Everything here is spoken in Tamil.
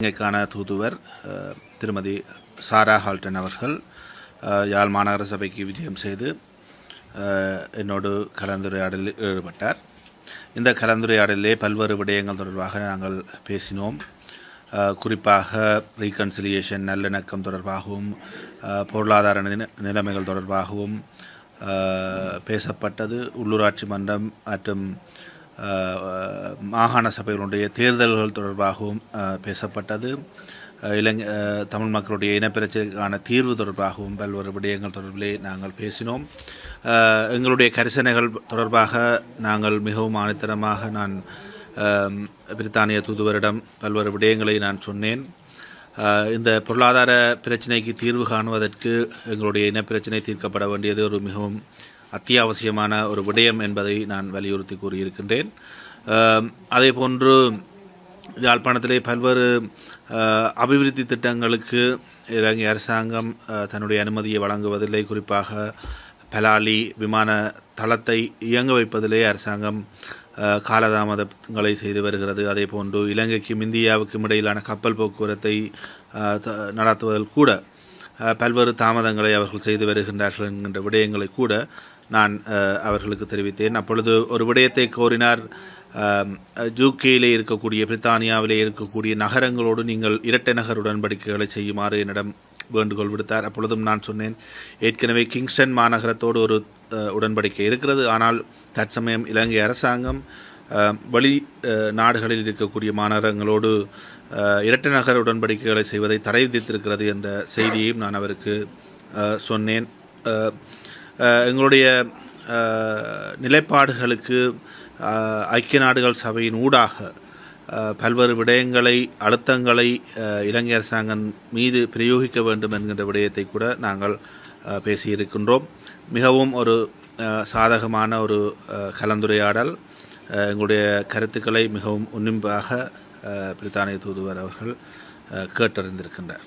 இலங்கைக்கான தூதுவர் திருமதி சாரா ஹால்டன் அவர்கள் யாழ் மாநகர சபைக்கு விஜயம் செய்து என்னோடு கலந்துரையாடலில் ஈடுபட்டார். இந்த கலந்துரையாடலிலே பல்வேறு விடயங்கள் தொடர்பாக நாங்கள் பேசினோம். குறிப்பாக ரீகன்சிலியேஷன் நல்லிணக்கம் தொடர்பாகவும் பொருளாதார நிலைமைகள் தொடர்பாகவும் பேசப்பட்டது. உள்ளூராட்சி மன்றம் மற்றும் மாகாண சபைகளுடைய தேர்தல்கள் தொடர்பாகவும் பேசப்பட்டது. தமிழ் மக்களுடைய இனப்பிரச்சனைக்கான தீர்வு தொடர்பாகவும் பல்வேறு விடயங்கள் தொடர்பிலே நாங்கள் பேசினோம். எங்களுடைய கரிசனைகள் தொடர்பாக நாங்கள் மிகவும் ஆணித்தரமாக நான் பிரித்தானிய தூதுவரிடம் பல்வேறு விடயங்களை நான் சொன்னேன். இந்த பொருளாதார பிரச்சினைக்கு தீர்வு காணுவதற்கு எங்களுடைய இனப்பிரச்சினை தீர்க்கப்பட வேண்டியது ஒரு மிகவும் அத்தியாவசியமான ஒரு விடயம் என்பதை நான் வலியுறுத்தி கூறியிருக்கின்றேன். அதே போன்று யாழ்ப்பாணத்திலே பல்வேறு அபிவிருத்தி திட்டங்களுக்கு இலங்கை அரசாங்கம் தன்னுடைய அனுமதியை வழங்குவதில்லை. குறிப்பாக பலாலி விமான தளத்தை இயங்க வைப்பதிலே அரசாங்கம் காலதாமதங்களை செய்து வருகிறது. அதே போன்று இலங்கைக்கும் இந்தியாவுக்கும் இடையிலான கப்பல் போக்குவரத்தை நடத்துவதில் கூட பல்வேறு தாமதங்களை அவர்கள் செய்து வருகின்றார்கள் என்கின்ற விடயங்களை கூட நான் அவர்களுக்கு தெரிவித்தேன். அப்பொழுது ஒரு விடயத்தை கோரினார். யூகேயிலே இருக்கக்கூடிய பிரித்தானியாவிலே இருக்கக்கூடிய நகரங்களோடு நீங்கள் இரட்டை நகர் உடன்படிக்கைகளை செய்யுமாறு என்னிடம் வேண்டுகோள் விடுத்தார். அப்பொழுதும் நான் சொன்னேன், ஏற்கனவே கிங்ஸ்டன் மாநகரத்தோடு ஒரு உடன்படிக்கை இருக்கிறது. ஆனால் தற்சமயம் இலங்கை அரசாங்கம் வெளி நாடுகளில் இருக்கக்கூடிய மாநகரங்களோடு இரட்டை நகர் உடன்படிக்கைகளை செய்வதை தடை விதித்திருக்கிறது என்ற செய்தியையும் நான் அவருக்கு சொன்னேன். எங்களுடைய நிலைப்பாடுகளுக்கு ஐக்கிய நாடுகள் சபையின் ஊடாக பல்வேறு விடயங்களை அழுத்தங்களை இலங்கை அரசாங்கம் மீது பிரயோகிக்க வேண்டும் என்கின்ற விடயத்தை கூட நாங்கள் பேசியிருக்கின்றோம். மிகவும் ஒரு சாதகமான ஒரு கலந்துரையாடல். எங்களுடைய கருத்துக்களை மிகவும் உன்னிப்பாக பிரித்தானிய தூதுவர் அவர்கள் கேட்டறிந்திருக்கின்றார்.